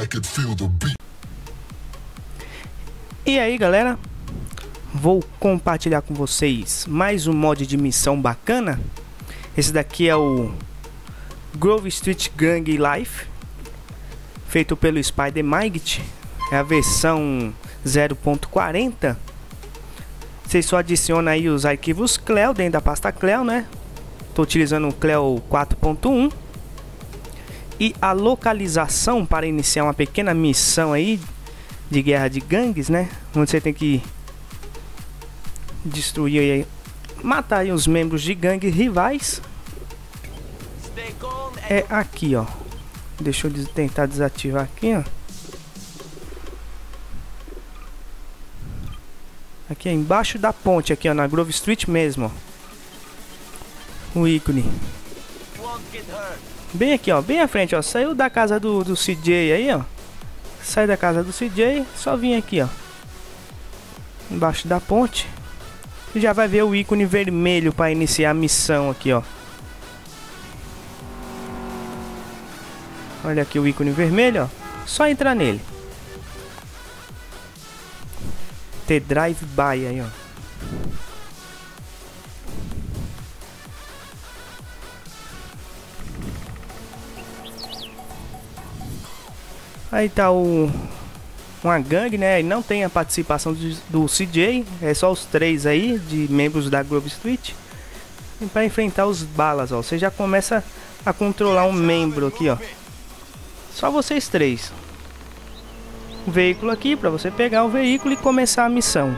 E aí galera, vou compartilhar com vocês mais um mod de missão bacana. Esse daqui é o Grove Street Gang Life, feito pelo Spider-Mite. É a versão 0.40. Vocês só adicionam aí os arquivos Cleo dentro da pasta Cleo, né? Estou utilizando o Cleo 4.1. E a localização para iniciar uma pequena missão aí de guerra de gangues, né? Onde você tem que destruir aí, matar aí os membros de gangues rivais. É aqui, ó. Deixa eu tentar desativar aqui, ó. Aqui é embaixo da ponte, aqui ó, na Grove Street mesmo, ó. O ícone. Bem aqui, ó, bem à frente, ó. Saiu da casa do CJ aí, ó. Sai da casa do CJ, só vim aqui, ó. Embaixo da ponte. E já vai ver o ícone vermelho para iniciar a missão aqui, ó. Olha aqui o ícone vermelho, ó. Só entrar nele. The Drive-by aí, ó. Aí tá uma gangue, né? E não tem a participação do CJ. É só os três aí, de membros da Grove Street. E para enfrentar os balas, ó. Você já começa a controlar um membro aqui, ó. Só vocês três. Um veículo aqui para você pegar o veículo e começar a missão.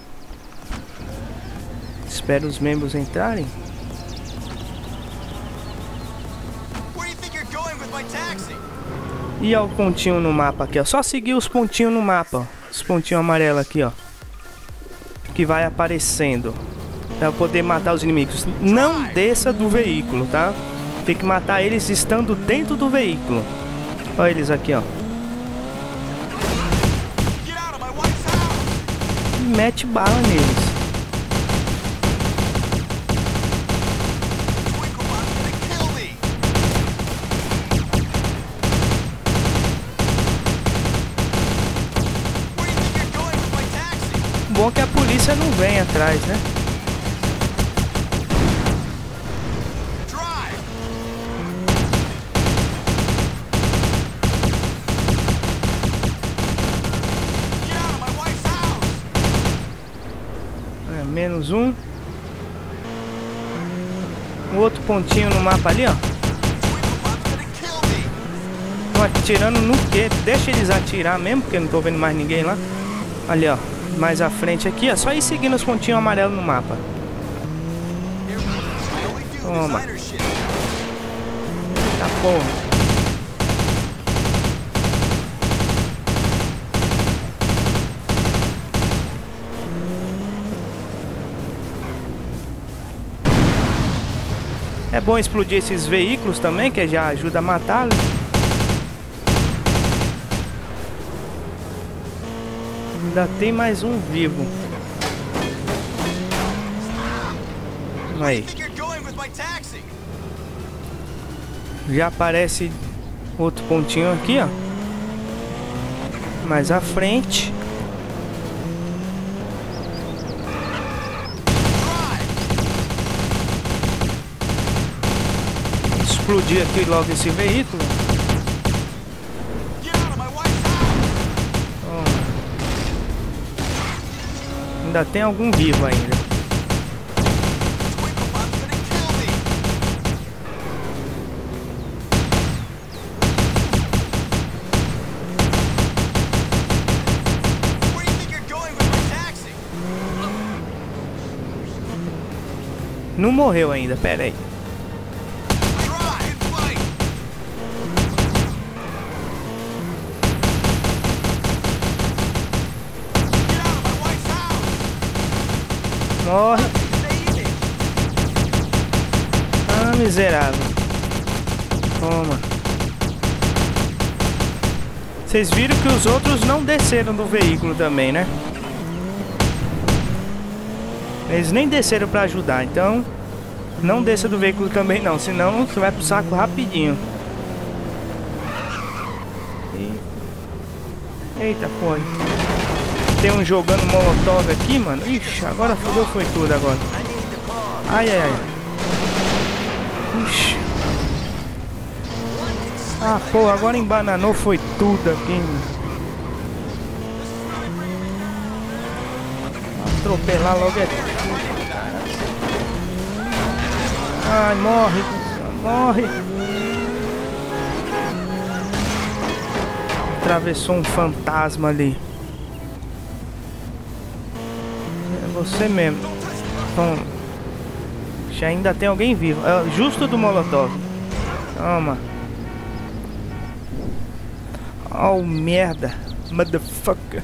Espero os membros entrarem. E ó, o pontinho no mapa aqui, ó. Só seguir os pontinhos no mapa, ó. Os pontinhos amarelos aqui, ó. Que vai aparecendo para poder matar os inimigos. Não desça do veículo, tá? Tem que matar eles estando dentro do veículo. Olha eles aqui, ó. E mete bala neles. Bom que a polícia não vem atrás, né? É, menos um. Um outro pontinho no mapa ali, ó. Estão atirando no quê? Deixa eles atirar mesmo, porque eu não tô vendo mais ninguém lá. Ali, ó. Mais à frente aqui, ó. Só ir seguindo os pontinhos amarelos no mapa. Toma. Tá bom. É bom explodir esses veículos também, que já ajuda a matá-los. Ainda tem mais um vivo. Aí. Já aparece outro pontinho aqui, ó. Mais à frente. Explodir aqui logo esse veículo. Ainda tem algum vivo ainda. Não morreu ainda, pera aí. Morre. Ah, miserável. Toma. Vocês viram que os outros não desceram do veículo também, né? Eles nem desceram pra ajudar, então não desça do veículo também não, senão você vai pro saco rapidinho. E Eita, foi. Tem um jogando molotov aqui, mano. Ixi, agora fudeu, foi tudo agora. Ai, ai, ai. Ixi. Ah, pô, agora embananou, foi tudo aqui, mano. Atropelar logo é tudo, cara. Ai, morre, morre. Atravessou um fantasma ali. É você mesmo. Toma. Já ainda tem alguém vivo. É justo do molotov. Toma. Oh, merda. Motherfucker.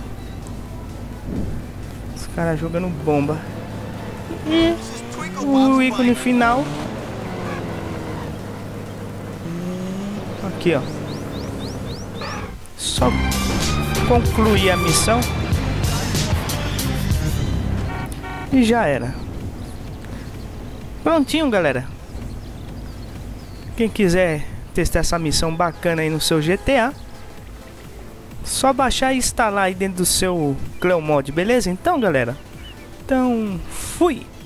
Os caras jogando bomba. E o ícone final. Aqui, ó. Só concluir a missão. E já era. Prontinho, galera. Quem quiser testar essa missão bacana aí no seu GTA, só baixar e instalar aí dentro do seu Cleomod, beleza? Então, galera. Então, fui!